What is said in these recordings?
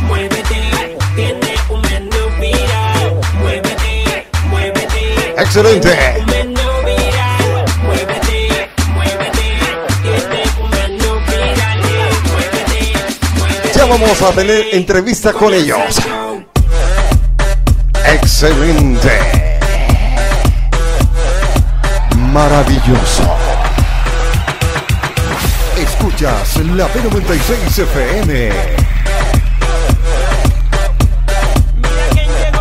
muévete, tiene un menú viral. Muévete, muévete. Excelente. Un menú viral. Muévete, muévete, tiene un menú viral. Muévete, muévete. Ya vamos a tener entrevista con ellos. Excelente. Maravilloso. Escuchas la P96 FM. Mira quién llegó,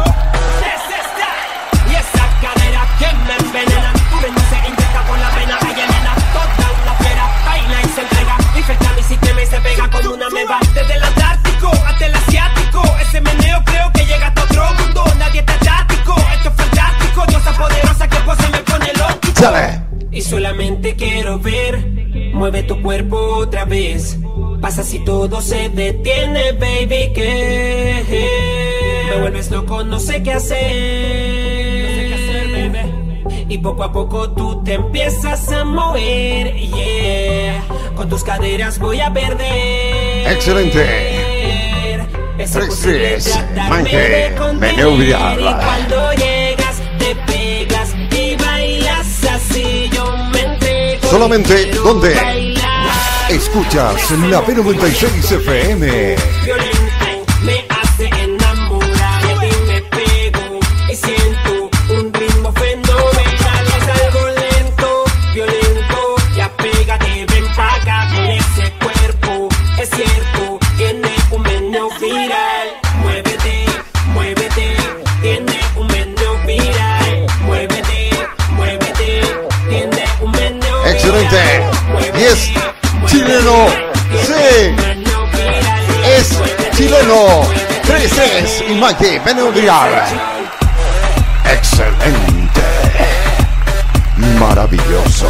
y esa cadera que me envenena. Ven, se inyecta por la pena, ay, nena. Toda la fiera baila y se entrega. Infecta mi sistema y se pega como una meba. Desde el Antártico hasta el Asiático, ese meneo creo que llega hasta otro mundo. Nadie está táctico, esto es fantástico. Diosa poderosa que pose me pone loco. ¡Sale! Y solamente quiero ver, mueve tu cuerpo otra vez. Pasa si todo se detiene, baby, que me vuelves loco, no sé qué hacer, baby. Y poco a poco tú te empiezas a mover, yeah. Con tus caderas voy a perder. Excelente. Es 3-3, Manje, menú viral. Y cuando llegas, te pegas y bailas así, yo me entrego. Solamente, quiero ¿dónde? bailar. Escuchas la P96 FM. Violín, ay, me hace enamorar y me pego y siento un ritmo fenomenal. Es algo lento, violento, ya pégate, ven pa' acá con ese cuerpo. Es cierto, tiene un menú viral. Muévete, muévete, tiene un menú viral. Muévete, muévete, tiene un menú viral. Excelente. Y es chileno. Sí. Es chileno. 3-3 y Manje, menú viral. Excelente. Maravilloso.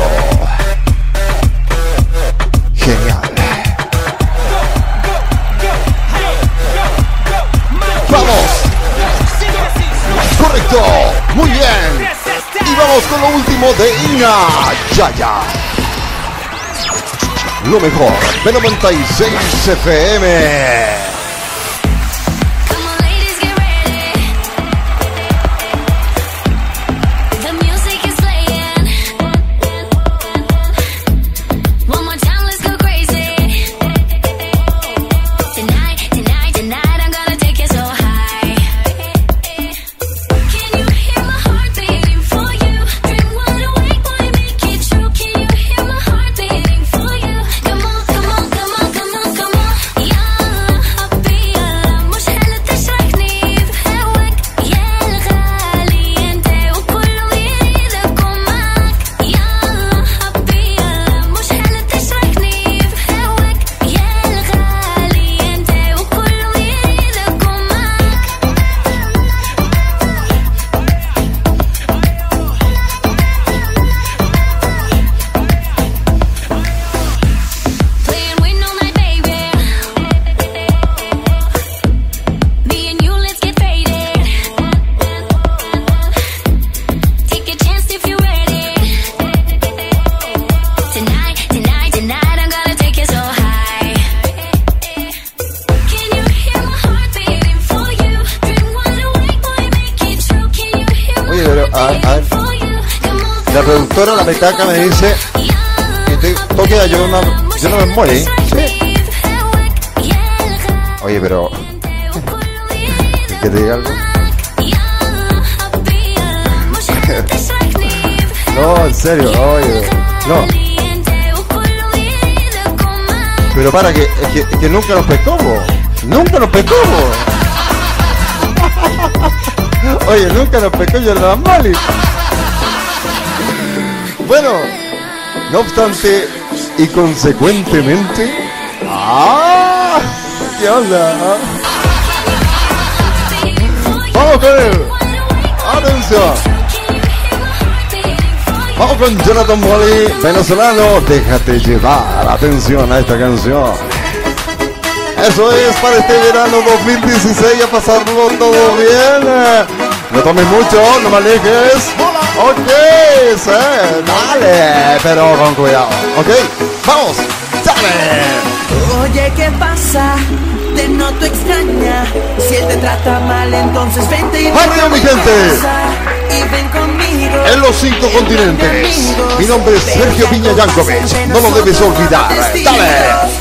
Genial. ¡Vamos! ¡Correcto! ¡Muy bien! Y vamos con lo último de Ina Yaya. Lo mejor de 96 FM. La productora, la metaca, me dice que te toque yo no me morí. ¿Sí? Oye, pero ¿que te diga algo? No, en serio, oye, no. Pero para que nunca nos pescó, nunca nos pescó. Oye, nunca nos pescó Jordan Mali. Bueno, no obstante y consecuentemente, ¿qué onda? Vamos con él. Atención. Vamos con Jonathan Molly, venezolano. Déjate llevar. Atención a esta canción. Eso es para este verano 2016, a pasarlo todo bien. No tomes mucho, no me alejes. Ok, sí, dale, pero con cuidado. Ok, vamos, dale. Oye, ¿qué pasa? te noto extraña. Si él te trata mal, entonces vente y ¡Arriba, mi gente! Y ven conmigo. En los 5 continentes. Mi nombre es Sergio Piña Yankovic. No lo debes olvidar. ¡Dale!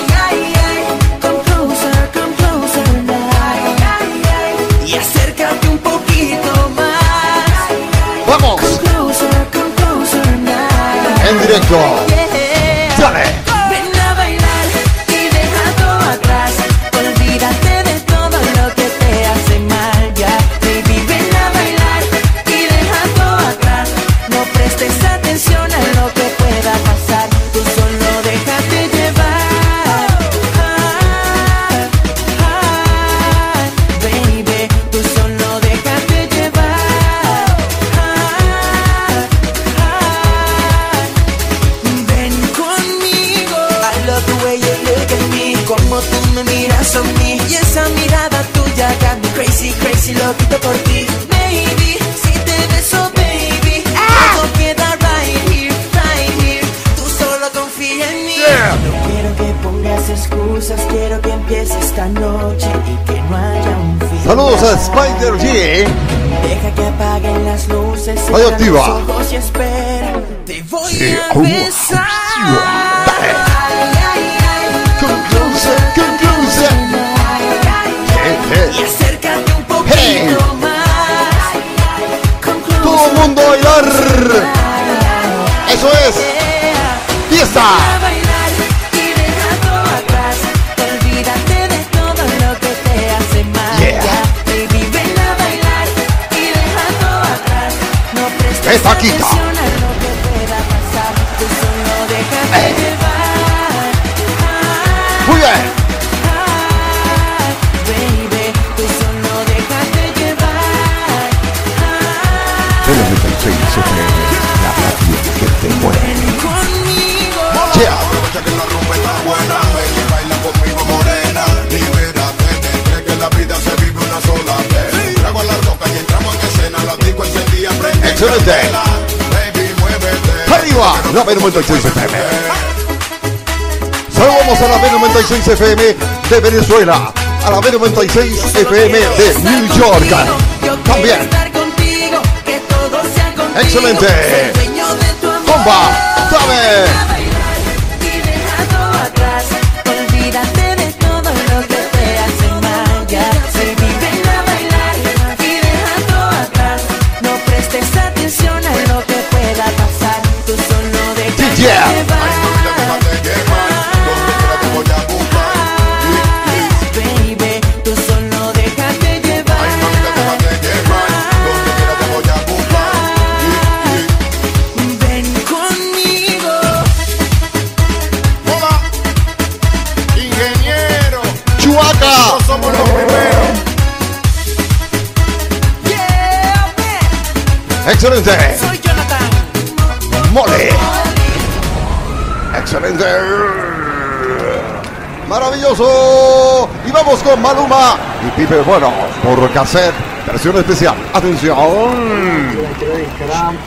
¡Vamos! En directo. ¡Dale! Ven a bailar y deja todo atrás. Olvídate de todo lo que te hace mal ya. Baby, ven a bailar y deja todo atrás. No prestes atención a lo que pueda pasar. Tú solo déjate llevar. Baby, tú solo déjate llevar. Ven conmigo. I love the way you look at me. Como tú me miras a mí. Y esa mirada tuya got me crazy, crazy, loquito por ti. Baby, si te beso, baby, todo queda right here. Tú solo confía en mí. No quiero que pongas excusas, quiero que empiece esta noche y que no haya un fin. Saludos a Spider G. Deja que apaguen las luces. Ahí activa. Cierra los ojos y espera. Te voy a Dale. besar. Come closer, come closer. Y acércate un poquito Hey. más. Come closer. Todo el mundo a bailar. Eso es. Fiesta. A bailar y deja todo atrás. Olvídate de todo lo que te hace mal. Yeah. Ya, baby, ven a bailar y deja todo atrás. No prestes Esta quita. atención a lo que pueda pasar. Tú solo déjate llevar. Muy bien. Baby, tú solo déjate llevar. Pero me pensé en ese la radio que te mueve. Ven conmigo. Yeah. Aprovecha que la rumba está buena, ven y baila conmigo morena. Libérate, entre que la vida se vive una sola vez. Trago a la roca y entramos en escena, la disco encendida, prende. Excelente. Baby, muévete. Arriba. La B96 FM. Saludamos a la B96 FM de Venezuela. A la B96 FM de New York. También. Excelente. Comba. Dame. Y deja todo atrás. Olvídate de todo lo que te hace mal. Ya, baby, ven a bailar y deja todo atrás. No prestes atención a lo que pueda pasar. Tú solo déjate Yeah. llevar. Déjate llevar, donde quiera te voy a buscar. Baby, tú solo déjate llevar. Ay, mamita, déjate llevar, donde quiera te voy a buscar. Ven conmigo. Hola, ingeniero, Chuaca. nosotros somos los primeros. Yeah, man. Excelente. Soy Jonathan. Mole. Excelente. Maravilloso. Y vamos con Maluma y Pipe Bueno por cassette. Versión especial. Atención. La quiero dedicar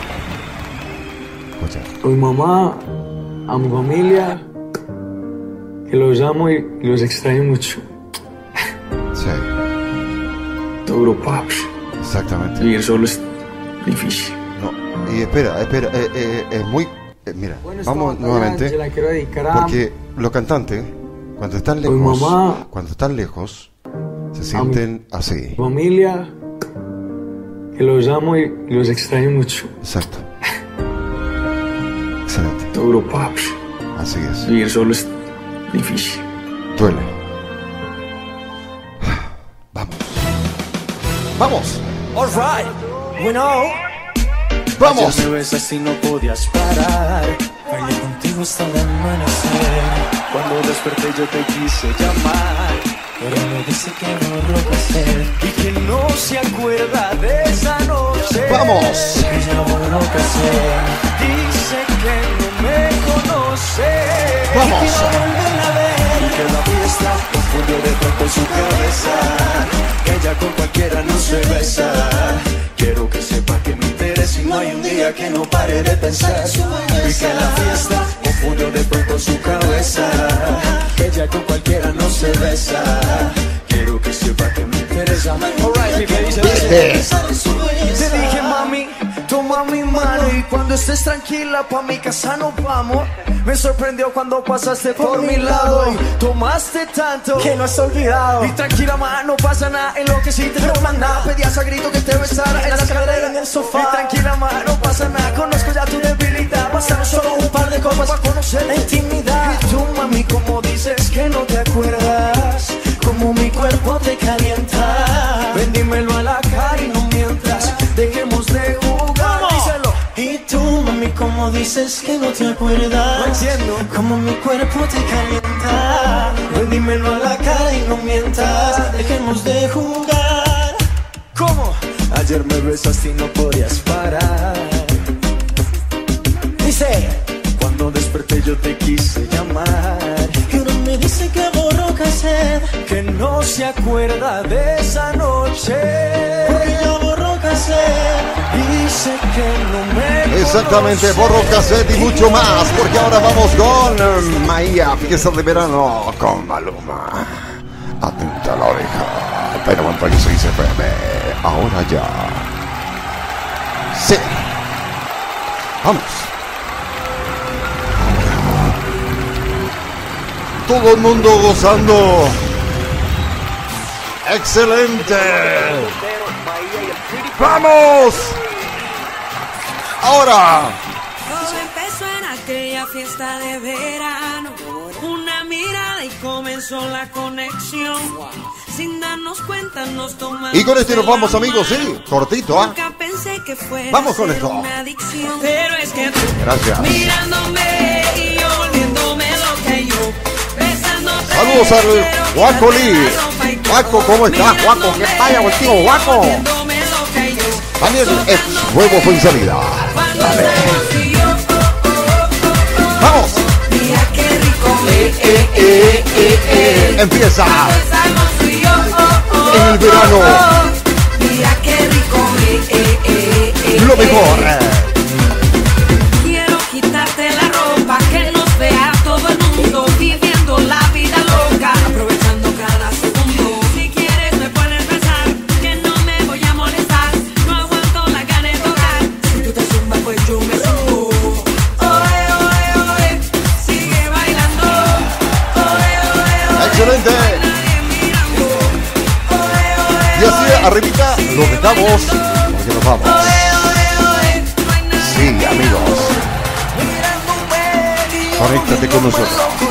a mi mamá, a mi familia, que los amo y los extraño mucho. Sí, Duro, papi. exactamente. Vivir solo es difícil. No, y espera, es muy... mira, Bueno, esta vamos batalla nuevamente. se la quiero dedicar a Porque los cantantes, cuando están mi lejos, mamá, se sienten así. mi familia, que los amo y los extraño mucho. Exacto. Excelente. Duro, papi. Así es. Vivir solo es difícil. Duele. Vamos. Vamos. Alright, bueno. Vamos. Me besas y no podías parar. Bailé contigo hasta el amanecer. Cuando desperté yo te quise llamar, pero me dice que no lo va a hacer y que no se acuerda de esa noche. Vamos. Que ya borró que hacer. Dice que no me conoce. Vamos. Y que no volverla a ver. Y que la fiesta confundió de pronto su cabeza. Que ella con cualquiera no se besa. Quiero que sepa que me interesa y no hay un día que no pare de pensar. Y que la fiesta confundió de pronto su cabeza. Que ella con cualquiera no se besa. Quiero que sepa que me interesa. Alright, me dice. Te dije, mami, toma mi mano y cuando estés tranquila pa' mi casa nos vamos. Me sorprendió cuando pasaste por mi lado y tomaste tanto que no has olvidado. Y tranquila, ma, no pasa nada en lo que sí te demanda. Pedías a grito que te besara en la escalera en el sofá. Y tranquila, ma, no pasa nada, conozco ya tu debilidad. Pasaron solo un par de copas para conocer la intimidad. Y tú, mami, como dices que no te acuerdas, como mi cuerpo te calienta. Ven, dímelo a la cara y no mientras, dejemos de jugar. Díselo. Y tú, mami, como dices que no te acuerdas, no entiendo, como mi cuerpo te calienta. Ven, dímelo a la cara y no mientas, dejemos de jugar. ¿Cómo? Ayer me besaste y no podías parar. Dice, cuando desperté yo te quise llamar. Y uno me dice que borró cassette, que no se acuerda de esa noche. Porque yo borró cassette, dice que no me Exactamente, borro cassette y mucho más, porque ahora vamos con Maía, fiesta de verano con Maluma. Atenta a la oreja, pero en País se FM, ahora ya. Sí, vamos. Todo el mundo gozando. ¡Excelente! ¡Vamos! Ahora. Todo empezó en aquella fiesta de verano. Una mirada y comenzó la conexión. Sin darnos cuenta nos tomamos. Y con este nos vamos, amigos, sí, cortito, ¿ah? Nunca pensé que fuera vamos con esto. una adicción. Pero es que tú, gracias, mirándome y yo volviéndome loca y yo besándote. Saludos al Guaco Lee. Guaco, ¿cómo estás, Guaco? ¿Qué pasa contigo, Guaco? Daniel, es huevo fue en salida. Dale. Vamos. Mira qué rico. Empieza. En el verano. Mira qué rico. Lo mejor. Quiero quitarte la ropa, que nos vea todo el mundo, viviendo la vida loca, aprovechando cada segundo. Si quieres me puedes besar, que no me voy a molestar. No aguanto la gana de tocar. Si tú te zumbas pues yo me subo. Oe, oe, oe, sigue bailando. Oe, oe, oe. Excelente. Y así arribita lo dejamos, porque nos vamos. Sí, amigos, conéctate con nosotros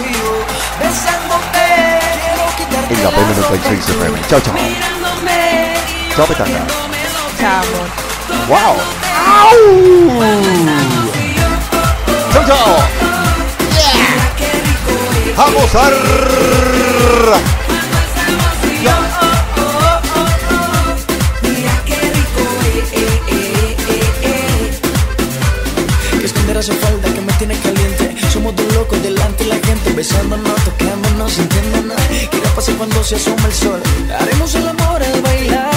en la P96 FM. Chao, chao. Chao, Petanga. Chao, amor. Wow. ¡Au! Chao, chao. Yeah. Vamos a... Hace falta que me tiene caliente. Somos dos locos delante de la gente, besándonos, tocándonos, sintiéndonos. ¿Qué va a pasar cuando se asoma el sol? Haremos el amor al bailar.